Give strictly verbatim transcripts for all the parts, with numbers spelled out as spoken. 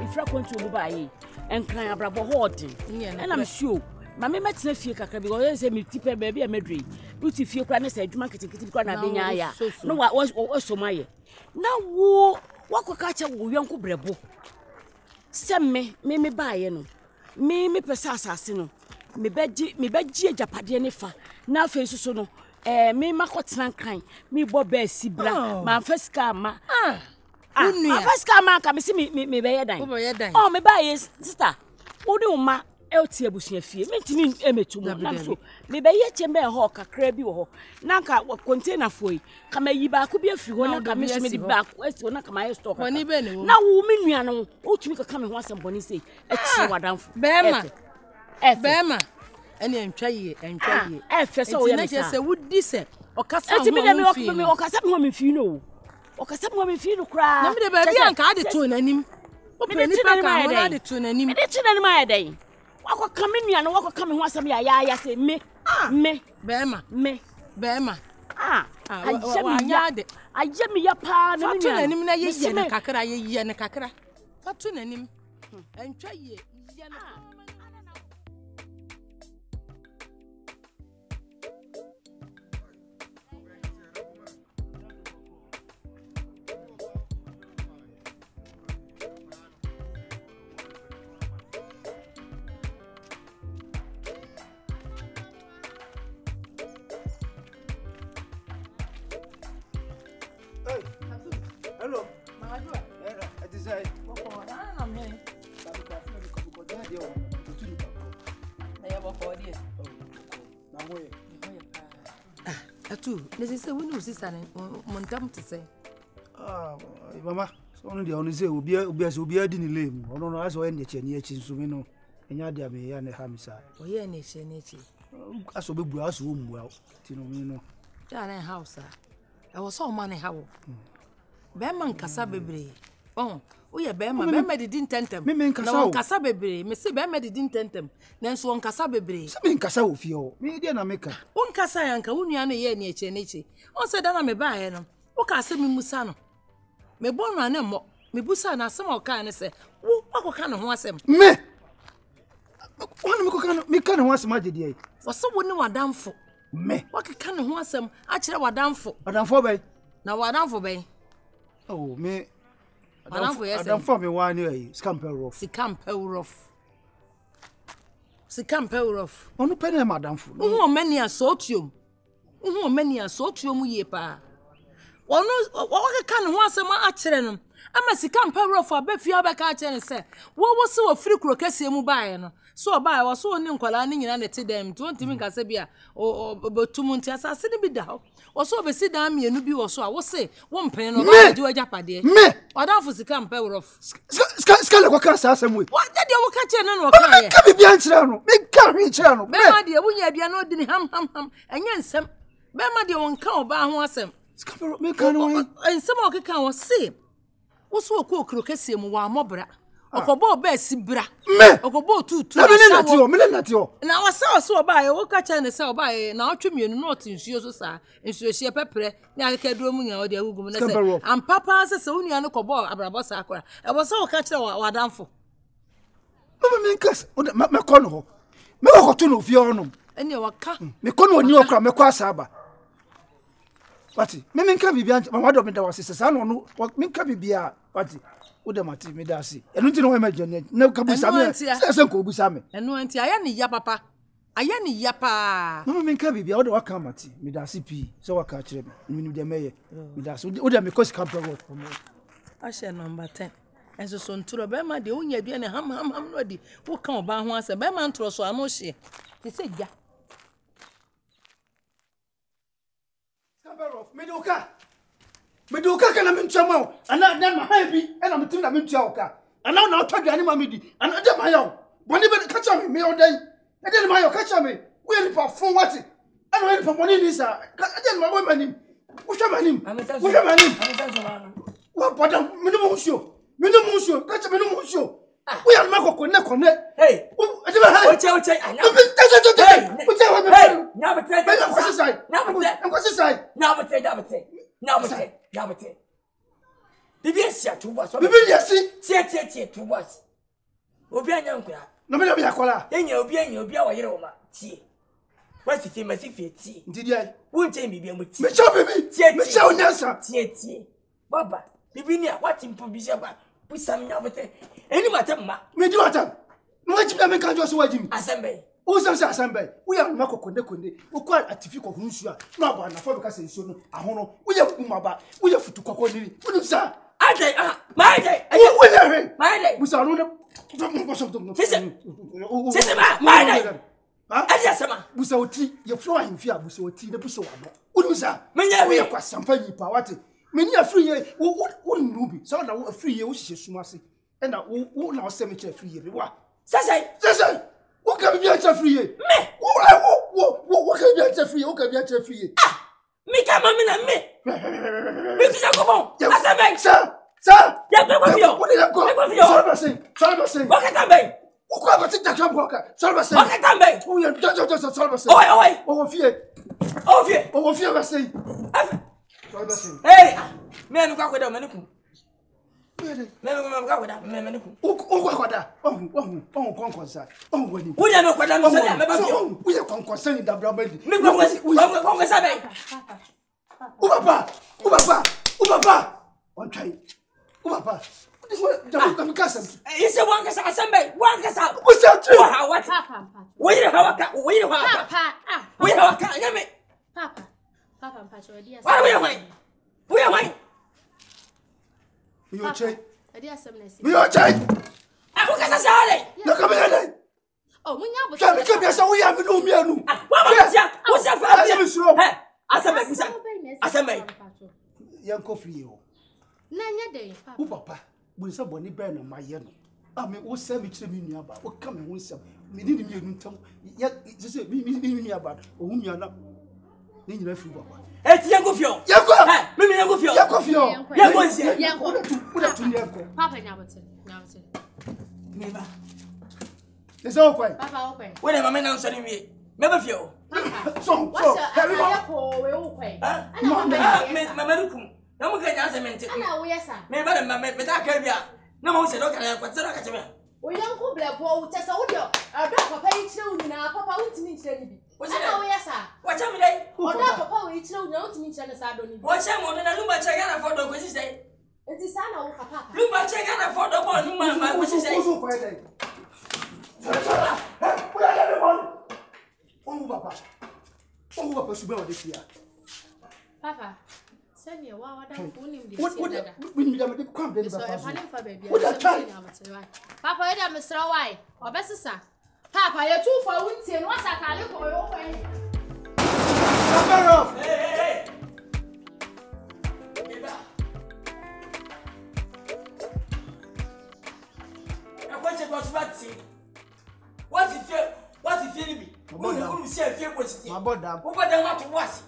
fra kwantu mu baaye enkran abrabo holding and I'm sure my memetina fie kakra because say me tipe baby amedwe uti fie kra na say adwuma ketekete kra na benya ya no wa so maye na wo wakoka cha wo yanko brebo semme me me baaye no me me pesa asase no me beji me beji ajapade ne fa na afa susu no eh me makotena kan me bo ba sibra ma faska ma ah ah faska ma ka me si me me be yedan oh me baaye sister wo de uma elti abusua fie mentimi emetu mu na so me be ye chembe ho kakra bi wo ho na ka container foi kama yi ba ko bi afiri ho na ka me so me di ba ko esi ho na kama ye stock na wo me nua no wo tumi ka me ho asem boni sei e chi wadanfo bema e bema ene entwa ye entwa ye e fe so wo ye me se wudi se okasa ho enti me me okasa me ho me fi no okasa me ho me fi no kra na me de ba bi anka ade to nanim o pe ni pa ka ho ade to nanim me de chi nanim ayedan wako kame nua no wako kame ho asem ya ya ya se me me bema me bema ah anya de aye me ya pa na nua nanim na ye ye ne kakra ye ye ne kakra fatu nanim entwa ye ye ne Hello. Mahadua. Eh, it is I. Boko na na me. Sabu ka funa ko ko dia dia o. Tuturi ka. Na ya boko dia. Na moye. Ah, atu, nese se woni usisa ne montam te se. Ah, mama, so no dia onu se obi obi se obi adi ni lem. Ono no aso ye ne che ne echi nso me no. Enya dia me ya ne ha misa. O ye ne che ne echi. Aso be bua aso o mbua. Ti no me no. Ya na house ah. E wo so ma ne ha wo. Bema nkasa bebre. Oh, wo ye bema, bema de din tentem. Me me nkasa wo. Na nkasa bebre, me se bema de din tentem. Na nso nkasa bebre. Se me nkasa wo fie o. Me dia na meka. Wo nkasa yanka wo nua no ye ne eche ne eche. On se da na me ba ye no. Wo ka se me musa no. Me bo no ane mo. Me busa na asem o ka ne se, wo akoka ne ho asem. Me. Wona me koka no, me ka ne ho asem agye die. Wo se wo ne wadamfo. Me. Wo ka ne ho asem a kire wadamfo. Wadamfo bai. Na wadamfo bai. Oh, me. Wadamfo yes. Wadamfo me wa ne ai, scamper rough. Scamper rough. Scamper rough. Onu pe na madamfo. Wo mani asotiom. Wo mani asotiom ye pa. Ono wo ka ne ho asem a kire no. Ama scamper rough abafi abeka a kire ne se. Wo wo se wo firi kuro kase mu baaye no. So baaye wo so oni nkwala ne nyina ne te dem. To ntimi nkase bia o betum nti asase ne bi da ho. Wo so be si da mienu bi wo so a wo se wo mpen no ba di wajapade. Me. Odanfo scamper rough. Ska le kwa ka sa asem we. Wa de wo ka kire no no ka ye. Ka bi bia nkire no. Me ka ri nkire no. Be ma de wo nya adua no di ni ham ham ham. Enye nsem. Be ma de won ka oba ho asem. Scamper me ka no. Nsem o ka wo se. Wo so ko okro kase mu wa mobra. Okobo ba sibra. Me. Okobo tutu. Na me na ti o, me na ti o. Na wa sa so oba ye wo ka cha ne sa oba ye na otwe mienu na otinsuo so sa. Nsuo hie pepre na akeka duro mu nya o de agugum na se. Am papa se se unua no kobo abrabo sa akora. E bo sa wo ka kire wa danfo. Mama me nkas, me ko no ho. Me ko to no fie ono. Ene wa ka. Me ko no oni okra me ko asaba. Pati, me me nka bibia, mama do me da wasese sa no no, me nka bibia, pati. Wo de mati me da si. Enu nti no we ma jene. Na ka busa me. Se se ko busa me. Enu nti aya ni ya papa. Aya ni ya pa. Mama me nka bibia, wo de waka mati. Me da si pi. Se waka kire me. Me ni de meye. Me da so. Wo de me ko scam work for me. Ashe number ten. Enso so nturo be ma de unya bia ne ham ham ham no di. Wo ka oba ho ase be ma nturo so ano hye. Ti se ja. Scam work. Me do ka. Me do ka kana me ntwama. Ana na ma ha bi. E na me tim na me ntwa oka. Ana na otwa dwane ma me di. Ana de ma yawo. Boni be catch me me odan. E de ma yawo catch me. We ni pa fon wati. Ana we pa boni ni sa. E de ma we manim. Wo hwa manim. Wo hwa manim. Wa boda me no mo hwo. Me no mo hwo. Catch me no mo hwo. We are ma kokko ne konne. Hey. E de ma ha. Oche oche. Hey. Oche wa me. Hey. Na be tre. Na ko sisai. Na be tre. Na ko sisai. Na be tre, na be tre. Na be tre. Na be tre. Bibi esia two boys. Bibi yesi. Tie tie tie two boys. Obi anya nkura. No me be akola. Enya obi anya obi a wo yere wo ma. Tie. Wasi tie ma si fie tie. Ndidia. Wonche bibi am tie. Me cha bibi. Tie. Me cha onyansa. Tie tie. Baba, bibi ni a wati mpo bi se ba. Pusam nya bote. Eni matem ma. Me di watam. No waji me kan jo so waji mi. Asembe. O se se asembe. Wo ya ma kokonde konde. O kwa atifi kokon nsu a. No aba na fo be ka se nsu no. Ahono. Wo ya kumaba. Wo ya futu kokon ni. Wo ni sa. Ade ah. Ma ade. Wo ya he. Ma ade. Musa no no. Sese. Sese ma. Ma ade. Ha? Ade asema. Musa oti. Ye flo ahemfi a Musa oti ne buso wa no. Wo ni sa. Menya wo ya kwa sampa yipa wate. Meni afri ye wo wo nubi. So na wo afri ye wo hihye suma se. E na wo na wo se me che afri ye be wa. Sese. Sese. Wo ka bi a che afri ye. Me. Wo wo wo wo ka bi a che afri ye. Wo ka bi a che afri ye. Ah. Me ka mami na me. Me ti ko bon. Asembe. Sa. Sa. Ya pe ko fio. Wo ni ko. Pe ko fio. So ba se. So ba se. Wo ka tambe. Wo ko ba ti ta kam ko ka. So ba se. Wo ka tambe. Wo ya jo jo jo so ba se. Oi oi. Wo fie. O fie. Wo fie ba se. Afa. So ba se. Hey. Me anu kwa kweda me nuku. Me me me kwa kweda me me nuku. O kwa kweda. Oh oh oh kon kon sa. Oh wani. Wo ya me kweda no se me ba fio. Wo ya kon kon sa ni da bra ba di. Me kwa kwa kwa kwa sa be. O papa. O papa. O papa. On try. O papa. This one da ko ka sam. Ise wan ka sa asembe. Wan ka sa. O sa tri. Wo ha what? Papa. Wo yire ha waka. Wo yire ha waka. Papa. Ah. Wo yire ha waka. Nya me. Papa. Papa mpacho odi asem. Wa wo yire hwan? Wo yire hwan? Me yo chai. Odi asem na si. Me yo chai. Ah, wo ka sa sa ale. Na ka me na. Oh, munya bo. Ka me ka bi sa wo ya me no mi anu. Wa ma sia. Wo sia fa. Asem suro. He. Asembe kusa. Asembe. Yan ko free o. Na nya den papa. Wo papa. Bu se boni be na maye no. Ah me wo se me kire mi nua ba. Wo ka me ho nsem. Me ni ni mi anu ntam. Ya se mi mi mi nua ba. O hu nua na. Ni nyina free papa. Eti yango fio. Yango. He, me me yango fio. Yango fio. Yango nsia. Yango. Wo da tu yango. Papa nya bote. Nya bote. Me ba. Ese o kwai. Papa o kwai. Wo na mama na nsori wie. Me ba fio. Papa. So, so. What's Carry your on. ko we o kwai? Ah, Ana wo me me. mama rukum. Na mo ka nya asement. Ana wo yesa. Me ba na me me ta ka bia. Na mo se do ka ya kwatse do ka che me. O yanko blepo o tesa wo dio. Ado papa yi kire wo nyina papa wo ntimi kire ni bi. Ana wo yesa. Wa cha me dai. Odo papa wo yi kire wo nyina wo ntimi kire na sa do ni bi. Wa cha mo na lumba cha ga na fodo ko si sei. Enti sa na wo papa. Lumba cha ga na fodo ko lumba ma ko si sei. Wo so kwai dai. Sara sara. Eh, wo da le mon. Wo papa. Wo papa su be o de kia. Papa. Sanya wa wa dan ko nim di What si what dada. we need to come there So ba e fa. panin fa baby. What that try? Papa e da misra wai. Obesisa. Papa ye tu for wuntie no wasa kale ko yo kwai. Papa. Hey hey hey. Eba. E ko che ko subati. What if you what if you be? Wo ni wo si afie ko si. Ma boda. Wo boda ma to wasi.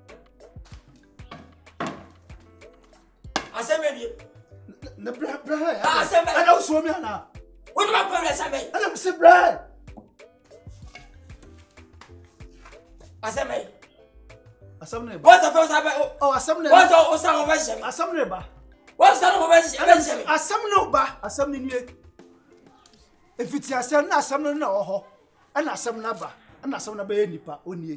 Asembe bi. Na bra bra. Ah, asembe. Ana so mi ana. Wo ni ma ko asembe. Ana mi se bra. Asembe. Asam ne ba. What's the first time? Oh, asam ne. What's the osan over shame? Asam ne ba. What's the over shame? Asam no ba. Asam ni nie. Efiti asam na asam no na oho. Ana asam na ba. Ana asam na ba ye nipa onie.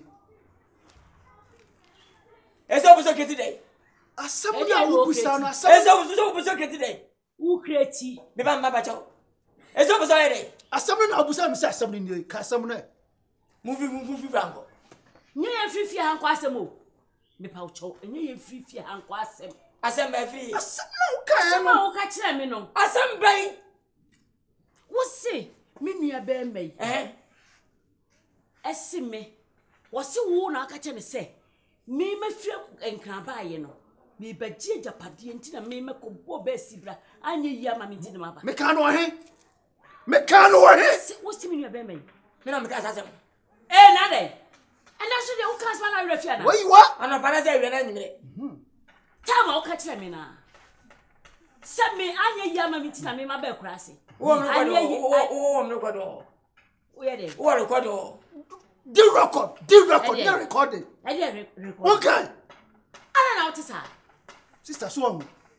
Ese obuso keti dey. Asam na wo busa no asam. Ese obuso obuso keti dey. Who create? Me ba mba bacho. Ese obuso ye dey. Asam na obusa mi se asam ni nie. Ka asam na. Movie movie franco. Nye ye free hanko asem o. Me pa ucho, nye ye free hanko asem. Asem ba fi. Asam na wo ka Asem no. a wo ka kire me no. Asem bai. Wo se me nua be mai. Eh. Esi me. Wo se wo na aka kire me se. Me me fie enkran ba ye no. Me ba ji japade enti na me me ko bo ba sibra. Anye yi ama me enti na ba. Me ka no he. Me ka no he. Wo se me nua be mai. Me na me ka asem. Eh na dey. And I should have cast my refia. Where you what? Ana para say we na nyire. Tell me, okay, tell me now. Send me, I need Yama Mitina, me my back crassy. Wo me ko do. Wo me ko do. Where they? Wo record do. The record, the record, the recording. I didn't record. Okay. I don't know what to say. Sister Swam.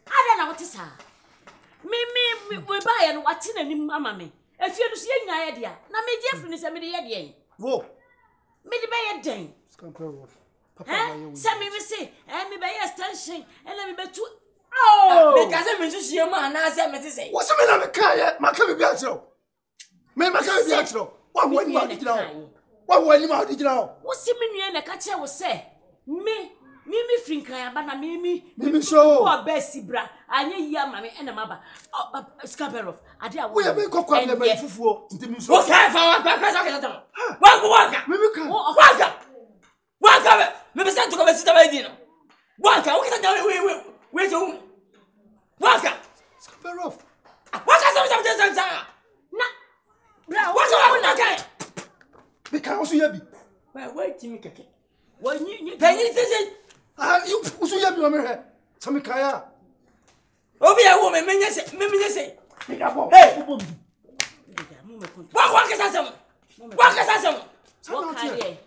Ada na wote sa. Me me we ba ye no wate na nim ama me. Afie no so ye nyaa ye dia. Na me je firi ni se me de ye de yen. Wo. Me de be ye den. Scamper. Papa Eh? you. Se me me say, eh me be ye extension, and me be tu. Oh! Me ka se me su sie ma na se me te say. Wo se me na me ka ye, ma ka bi achiro. Me ma ka bi achiro. Wa wo ni ma di gina. Wa wo ni ma di gina. Wo se me nua na ka che wo se. Me Mimi Frinka ba na Mimi Mimi show. Wo be sibra. Anye yi ama me na maba. Scamper of. Ade a Wo ya be kokwa na be fufuo. Nti mi so. Wo ka fa wa ka sa ka ta. Wa ko wa ka. Mimi ka. Wa ka. Wa ka. Me be sa to ko be sita ba di no. Wa ka, wo ka ta we we we so. Wa ka. Scamper off. Wa ka sa sa sa sa. Na bra Wa ka wa ka. Me ka osu ya bi. Wa wa ti mi keke. wo nyi nyi. Penyi te se. Ah, you osu ya bi o me he. So me ka ya. Obi ya wo me menye se, me menye se. Me da bo. Hey. Bo bo. Wa wa ka sa sa. Wa ka sa sa. Wo ka ye.